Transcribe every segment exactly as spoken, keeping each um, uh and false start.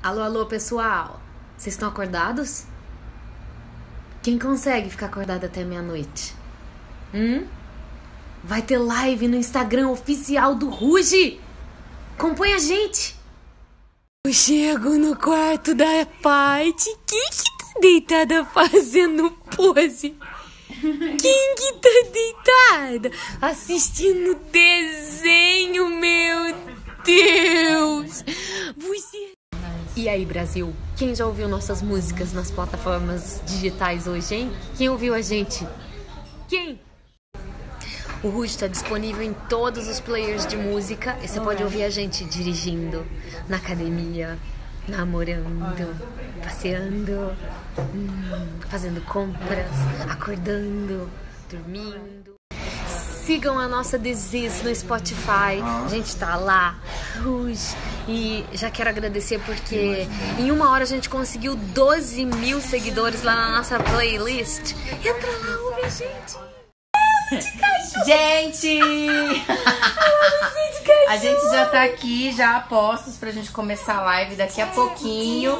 Alô, alô, pessoal. Vocês estão acordados? Quem consegue ficar acordado até meia-noite? Hum? Vai ter live no Instagram oficial do Ruge. Acompanha a gente. Eu chego no quarto da Paty. Quem que tá deitada fazendo pose? Quem que tá deitada assistindo desenho, meu Deus? Você... E aí, Brasil? Quem já ouviu nossas músicas nas plataformas digitais hoje, hein? Quem ouviu a gente? Quem? O Ruge está disponível em todos os players de música e você pode ouvir a gente dirigindo, na academia, namorando, passeando, hum, fazendo compras, acordando, dormindo. Sigam a nossa Desis no Spotify, a gente tá lá, Ruge. E já quero agradecer porque em uma hora a gente conseguiu doze mil seguidores lá na nossa playlist. Entra lá, ouve a gente. Gente! A gente já tá aqui, já a postos pra gente começar a live daqui a pouquinho.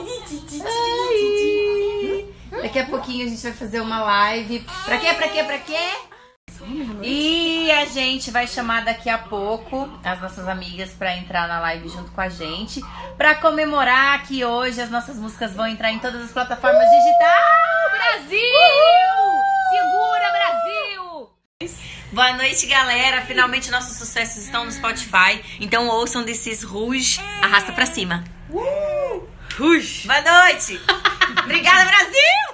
Ai. Daqui a pouquinho a gente vai fazer uma live. Pra quê? Pra quê? Pra quê? E a gente vai chamar daqui a pouco as nossas amigas pra entrar na live junto com a gente, pra comemorar que hoje as nossas músicas vão entrar em todas as plataformas digitais. Brasil! Segura, Brasil! Boa noite, galera. Finalmente nossos sucessos estão no Spotify. Então ouçam desses Ruge. Arrasta pra cima. Ruge. Boa noite. Obrigada, Brasil!